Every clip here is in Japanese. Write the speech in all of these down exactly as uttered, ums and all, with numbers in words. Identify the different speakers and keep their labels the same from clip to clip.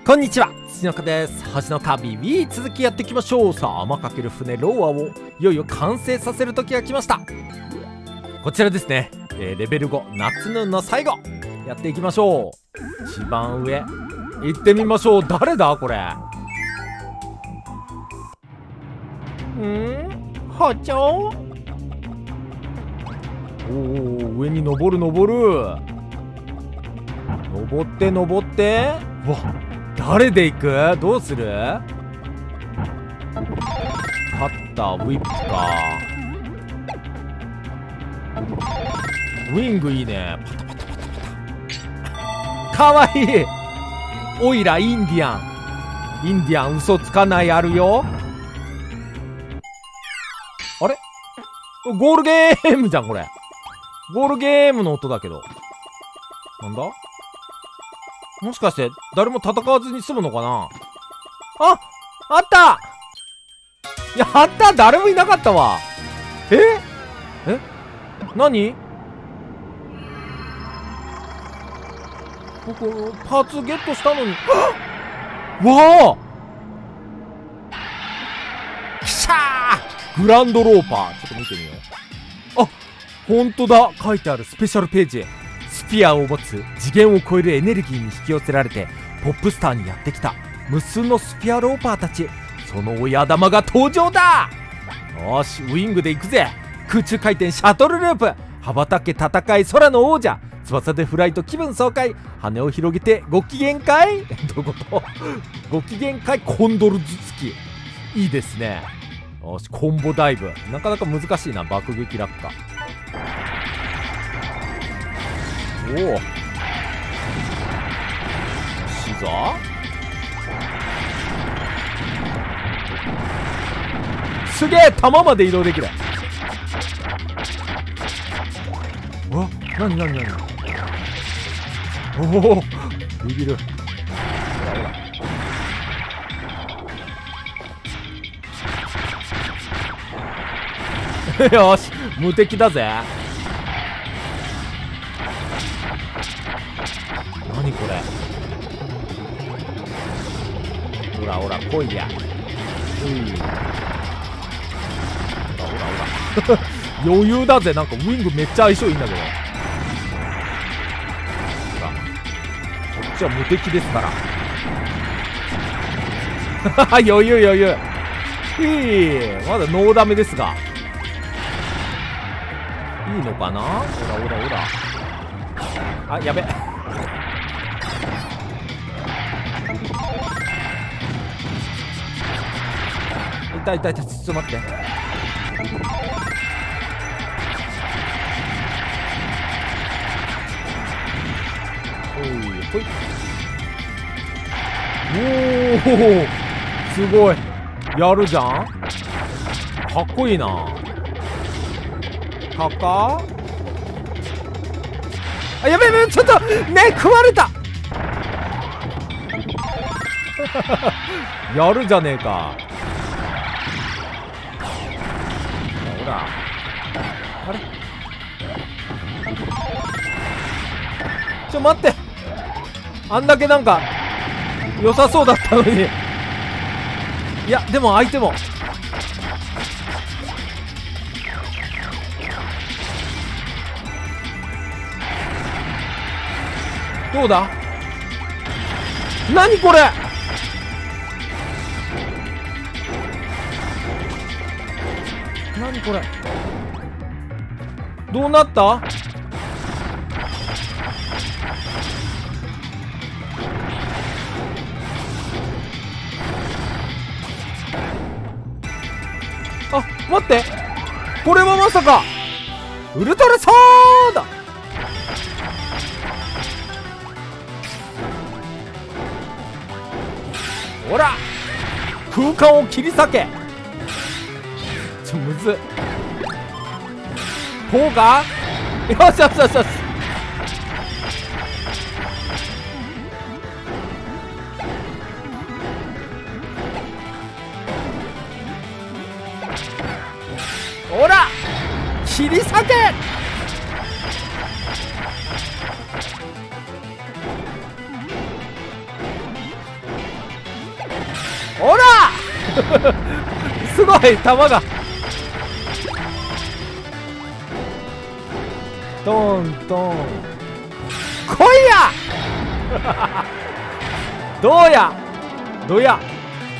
Speaker 1: こんにちは、土の子です。星のカービィ Wii 続きやっていきましょう。さあ、天かける船ローアをいよいよ完成させる時が来ました。こちらですね、えー、レベルご夏ヌーンの最後やっていきましょう。一番上行ってみましょう。誰だこれ。ん包丁。おお、上に登る登る登って登って。うわ、誰で行く？どうする？カッター、ウィップか。ウィングいいね。パタパタパタパタ。かわいい。オイラインディアン。インディアン嘘つかないあるよ。あれ？ゴールゲームじゃんこれ。ゴールゲームの音だけど。なんだ？もしかして誰も戦わずに済むのかな。あ、あった。やった。誰もいなかったわ。ええ、何？僕パーツゲットしたのに。わあ、きしゃー。グランドローパー、ちょっと見てみよう。あ、ほんとだ。書いてある。スペシャルページ。スピアを持つ次元を超えるエネルギーに引き寄せられてポップスターにやってきた無数のスピアローパーたち。その親玉が登場だ。よし、ウィングで行くぜ。空中回転シャトルループ。羽ばたけ戦い空の王者。翼でフライト気分爽快。羽を広げてご機嫌かい。どういうこと？ご機嫌かい。コンドル頭突きいいですね。よし、コンボダイブ。なかなか難しいな。爆撃落下。おお、よしぞ。すげえ、弾まで移動できる。うわ、なになになに。おお、ビビる。ほらほら。よし、無敵だぜ。何これ。ほらほら来いや。うん、ほらほらほら。余裕だぜ。なんかウィングめっちゃ相性いいんだけど。ほら、こっちは無敵ですから。余裕余裕。いい、まだノーダメですがいいのかな。ほらほらほら。あ、やべ。痛い痛い痛い。ちょっと待って。おいほい。おお、すごい。やるじゃん。かっこいいな。かかあ、やべやべ、ちょっとね、食われた。やるじゃねえか。ほら、あれ、ちょ待って。あんだけなんか良さそうだったのに。いやでも相手もどうだ。何これ。何これ。どうなった。あ、待って。これはまさかウルトラソーだ。ほら、空間を切り裂け。ちょ、むずっ。こうか。よしよしよしよし。ほら、切り裂け。 ほらすごい弾がトントン来いやどうやどうや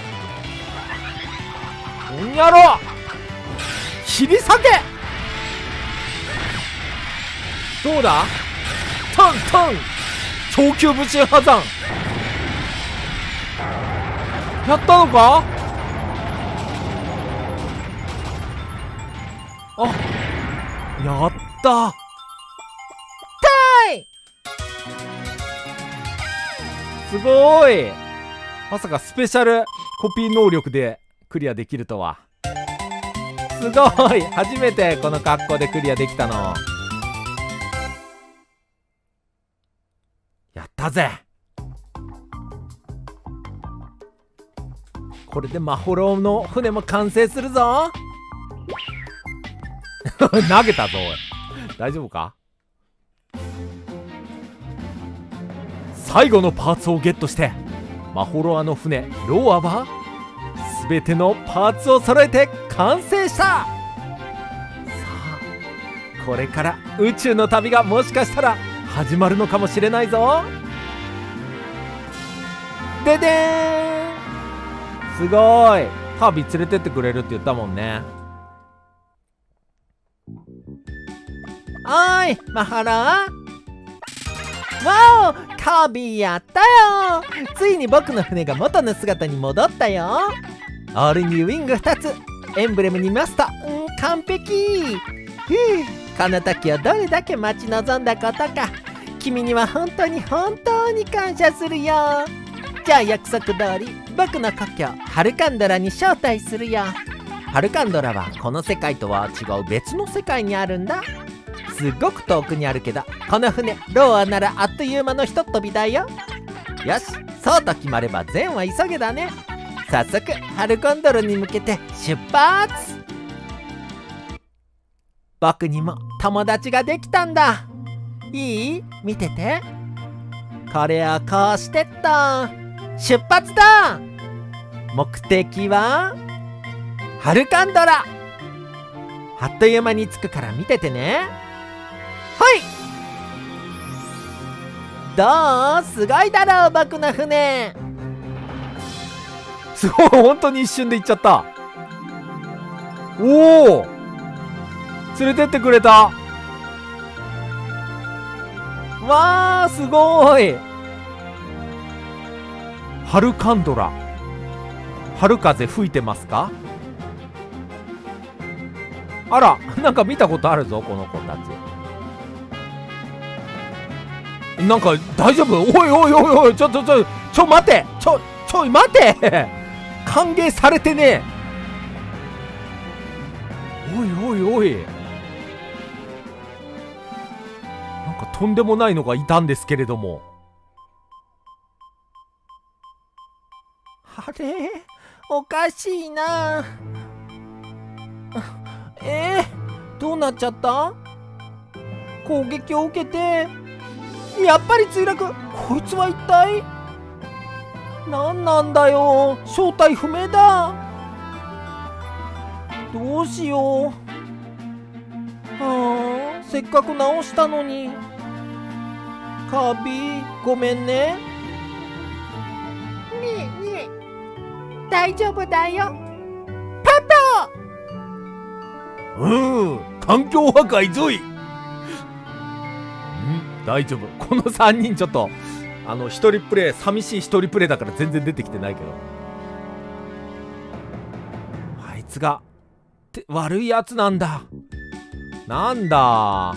Speaker 1: んやろ切り裂けどうだトントン超級武神破山やったのかあやったすごいまさかスペシャルコピー能力でクリアできるとはすごい初めてこの格好でクリアできたのやったぜこれでマホロの船も完成するぞ投げたぞおい大丈夫か最後のパーツをゲットしてマホロアの船ローアは全てのパーツを揃えて完成した。さあこれから宇宙の旅がもしかしたら始まるのかもしれないぞ。ででーんすごいカービィ連れてってくれるって言ったもんね。おーいマホロアわおカービィやったよついに僕の船が元の姿に戻ったよオールニューウィングふたつエンブレムにマスター、うん、完璧ふうこの時をどれだけ待ち望んだことか君には本当に本当に感謝するよじゃあ約束通り僕の故郷ハルカンドラに招待するよハルカンドラはこの世界とは違う別の世界にあるんだすっごく遠くにあるけどこの船ローアならあっという間のひとっ飛びだよよしそうと決まれば善は急げだね早速ハルコンドルに向けて出発僕にも友達ができたんだいい見ててこれをこうしてっと出発だ目的はハルカンドラあっという間に着くから見ててねはいどうすごいだろう僕の船すごい本当に一瞬で行っちゃったおお連れてってくれたわーすごいハルカンドラ春風吹いてますかあらなんか見たことあるぞこの子たちなんか大丈夫おいおいおいおいちょちょちょちょ待てちょちょ待て歓迎されてねおいおいおいなんかとんでもないのがいたんですけれどもあれおかしいなえー、どうなっちゃった攻撃を受けてやっぱり墜落こいつは一体何なんだよ正体不明だどうしようはあせっかく直したのにカービィごめんねねえねえ大丈夫だよパパうん環境破壊ぞい大丈夫このさんにんちょっとあの一人プレイ寂しい一人プレイだから全然出てきてないけどあいつがって悪いやつなんだなんだ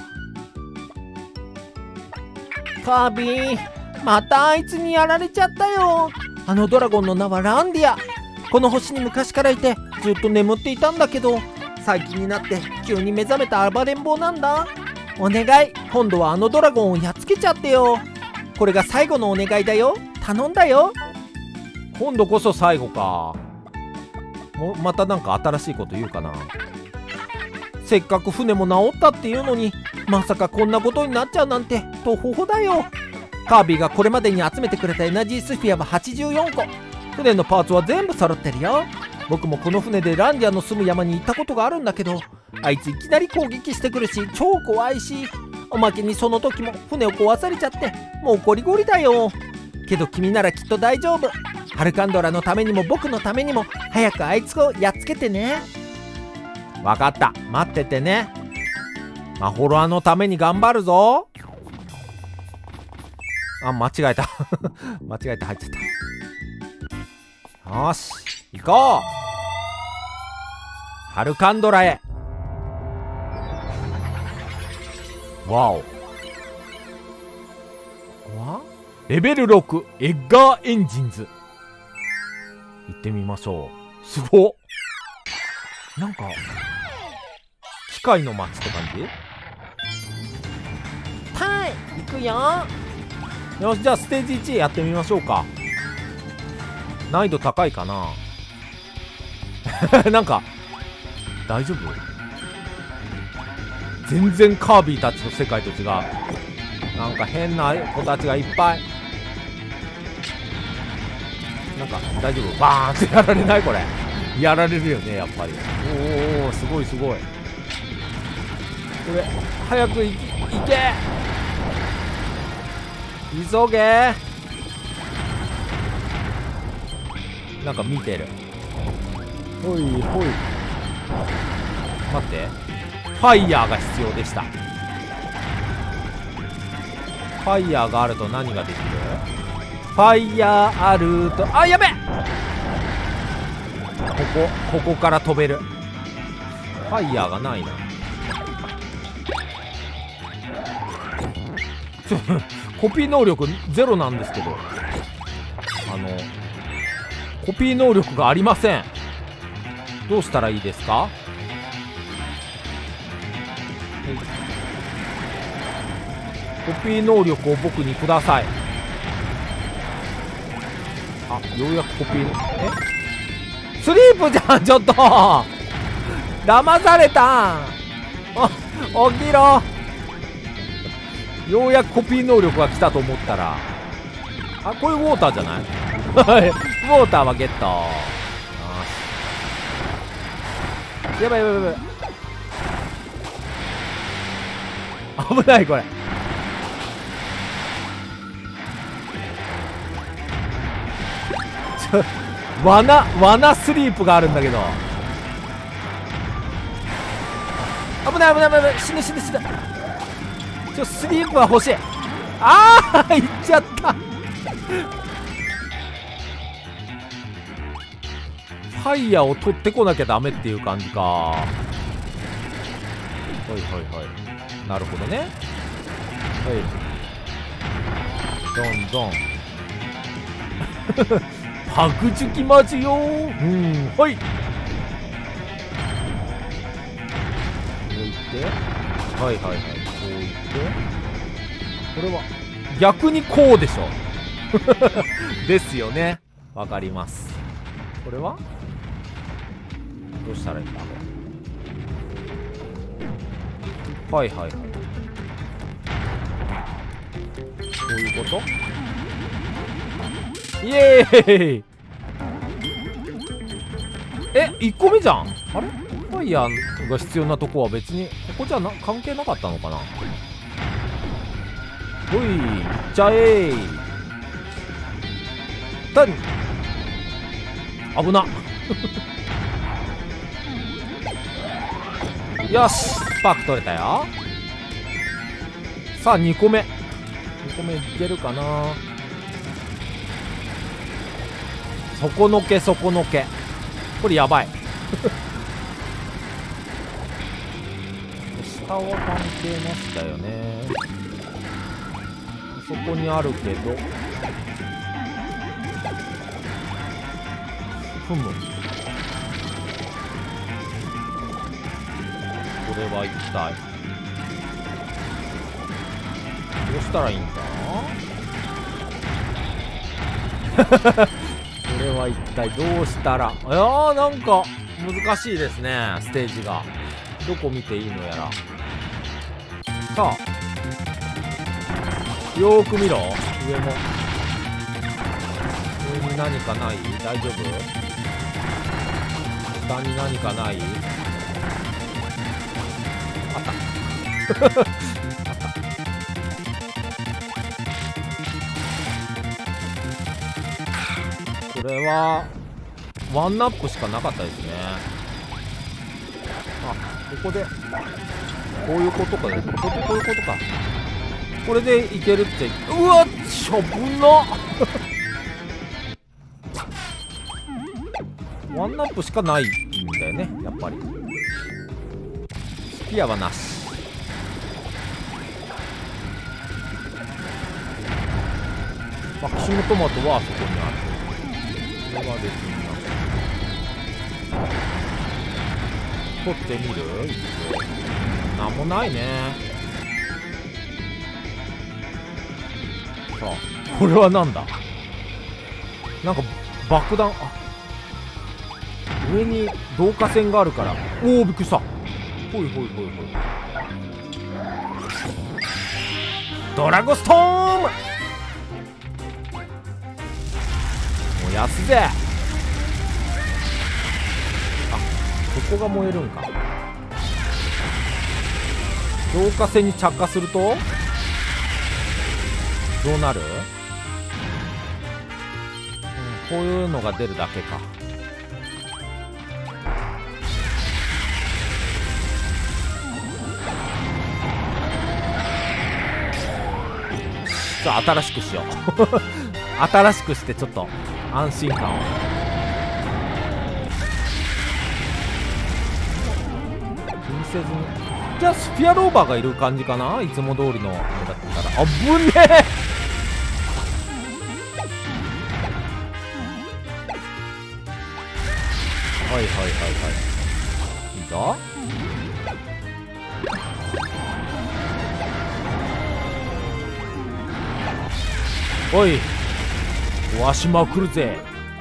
Speaker 1: カービィまたあいつにやられちゃったよあのドラゴンの名はランディアこの星に昔からいてずっと眠っていたんだけど最近になって急に目覚めた暴れん坊なんだお願い今度はあのドラゴンをやっつけちゃってよこれが最後のお願いだよ頼んだよ今度こそ最後かもまたなんか新しいこと言うかなせっかく船も直ったっていうのにまさかこんなことになっちゃうなんてとほほだよカービィがこれまでに集めてくれたエナジースフィアははちじゅうよんこ船のパーツは全部揃ってるよ。僕もこの船でランディアの住む山に行ったことがあるんだけど、あいついきなり攻撃してくるし超怖いし、おまけにその時も船を壊されちゃってもうゴリゴリだよ。けど君ならきっと大丈夫。ハルカンドラのためにも僕のためにも早くあいつをやっつけてね。わかった、待っててね。マホロアのために頑張るぞ。あ、間違えた間違えて入っちゃった。よし行こう、ハルカンドラへ。わお、わレベルろくエッガーエンジンズ行ってみましょう。すごっ、なんか機械の街って感じ。タイ行くよ。よし、じゃあステージいちやってみましょうか。難易度高いかななんか大丈夫？全然カービィたちの世界と違う。なんか変な子たちがいっぱい。なんか大丈夫？バーンってやられない？これやられるよねやっぱり。おお、すごいすごい。これ早く行け、急げ。なんか見てる。ほいほい、待って、ファイヤーが必要でした。ファイヤーがあると何ができる？ファイヤーあると、あ、やべ、ここここから飛べる。ファイヤーがないな。ちょコピー能力ゼロなんですけど、あのコピー能力がありません。どうしたらいいですか？コピー能力を僕にください。あ、ようやくコピー、えスリープじゃん、ちょっと騙された。あ、起きろ。ようやくコピー能力が来たと思ったら、あ、これウォーターじゃない？ウォーターはゲット。やばいやばいやばい、危ないこれ。ちょ、罠罠スリープがあるんだけど、危ない危ない危ない、死ぬ死ぬ死ぬ。ちょ、スリープは欲しい。ああ、いっちゃったファイヤーを取ってこなきゃダメっていう感じか。はいはいはい、なるほどね。はい、どんどんパクチュきまちよー。うん、はい、こういって、はいはいはい、こういって、これは逆にこうでしょですよね、わかります。これはどうしたらいいんだ。はいはいはい、こういうこと。イエーイ。え、いっこめじゃん。あれ、ファイヤーが必要なとこは別にここじゃな、関係なかったのかな。ほい、いっちゃえー。たん、危なよし、スパーク取れたよ。さあにこめ、にこめいけるかな。底のけ底のけ、これやばい下は関係なしだよね。そこにあるけど、ふむ、これは一体どうしたらいいんだこれは一体どうしたら。いやー、なんか難しいですね、ステージが。どこ見ていいのやら。さあ、よーく見ろ、上も。ほいに何かない？大丈夫？下に何かない？あったあった。これはワンナップしかなかったですね。あ、ここでこういうことかね。ここでこういうことか。これでいけるって。うわっ、しょぶなワンナップしかないんだよね、やっぱり。スピアはなし。マキシムトマトはそこにある。これは別に取ってみる？なんもないね。さあ、これはなんだ？なんか爆弾、あ、上に導火線があるから。おお、びっくりした。ほいほいほいほい。ドラゴストーム、燃やすぜ。あ、ここが燃えるんか。導火線に着火するとどうなる？うん、こういうのが出るだけか。ちょっと新しくしよう新しくしてちょっと安心感を。気にせずに。じゃあスピアローバーがいる感じかな、いつも通りのあれだったら。あぶねえはいはいはいはい、いいぞ。おい、壊しまくるぜ。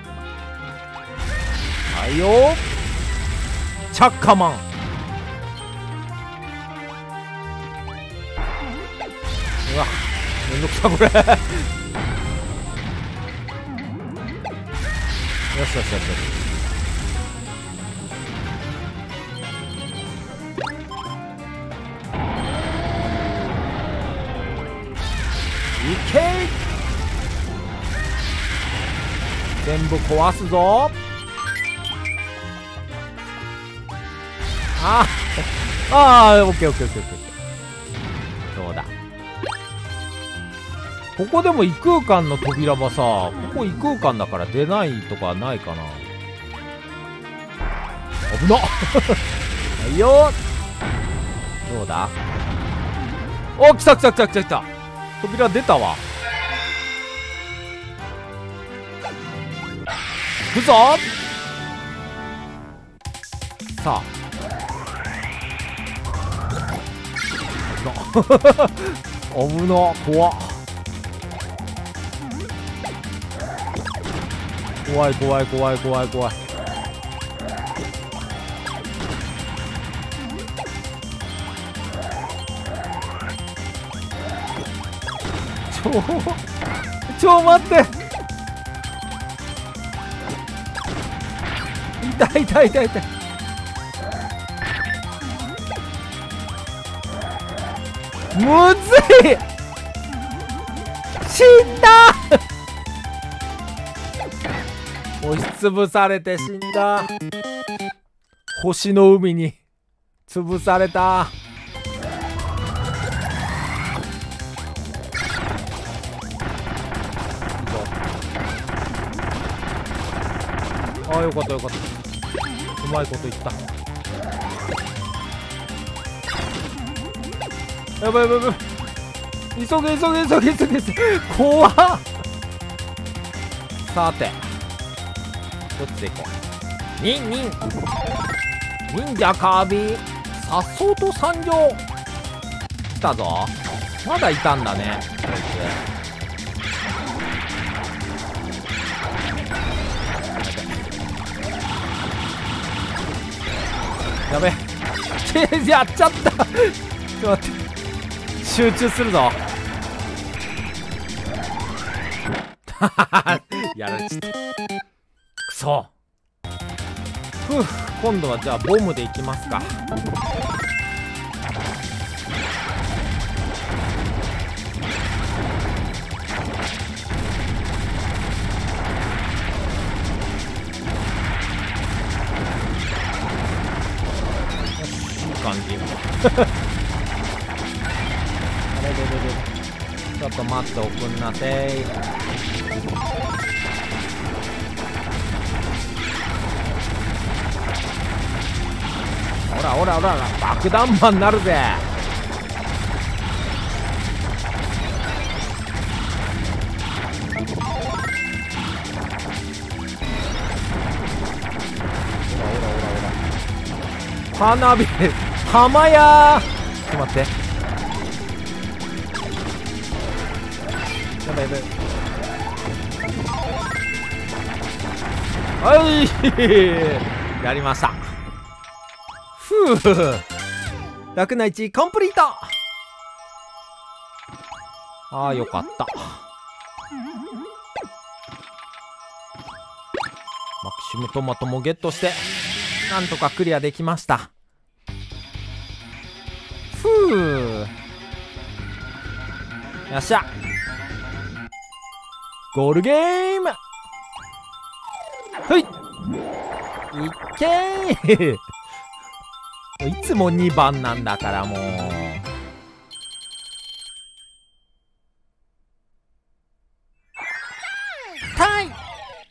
Speaker 1: はいよ、チャッカマン。うわ、めんどくさこれよしよしよしよし。いけい、全部壊すぞ。ああああ、オッケーオッケーオッケーオッケー。どうだ、ここでも異空間の扉はさ、ここ異空間だから出ないとかないかな。危なっはいよ。どうだ、お、来た来た来た来た来た。扉出たわ。行くぞ。さあ危な怖っ、怖い怖い怖い怖い怖い。ちょちょ待って、痛い痛い痛い痛い。むずい、死んだ押しつぶされて死んだ。星の海に潰された。ああ、よかったよかった、うまいこと言った。やばいやばいやばい、急げ急げ急げ急げ急げ、怖っ。さてどっちでいこう。ニンニン忍者カービィさっそうと参上。来たぞ、まだいたんだねこいつ。やべえやっちゃったちょっと待って、集中するぞやられちゃった。くそ。ふう、今度はじゃあボムでいきますか。感じあれれれれ、ちょっと待っておくんなせい。ほらほらほら、爆弾魔になるぜ。花火浜やー。ちょっと待って、やばいやばい。はいやりました。ふう、楽な位置コンプリート。あーよかった。マキシムトマトもゲットしてなんとかクリアできました。ふう、よっしゃ、ゴールゲーム。はい、いっけーいつもにばんなんだからもう。タイ。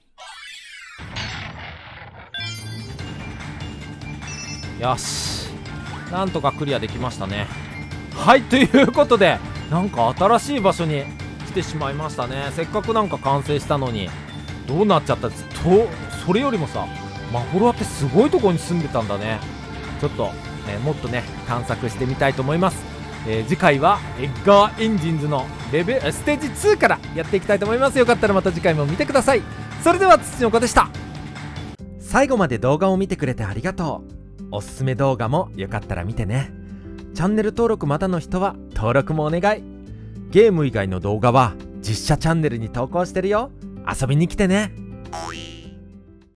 Speaker 1: よし、なんとかクリアできましたね。はい、ということでなんか新しい場所に来てしまいましたね。せっかくなんか完成したのにどうなっちゃったと。それよりもさ、マホロアってすごいとこに住んでたんだね。ちょっと、えー、もっとね探索してみたいと思います。えー、次回はエッガーエンジンズのレベルステージツーからやっていきたいと思います。よかったらまた次回も見てください。それでは土の子でした。最後まで動画を見てくれてありがとう。おすすめ動画もよかったら見てね。チャンネル登録まだの人は登録もお願い。ゲーム以外の動画は実写チャンネルに投稿してるよ。遊びに来てね。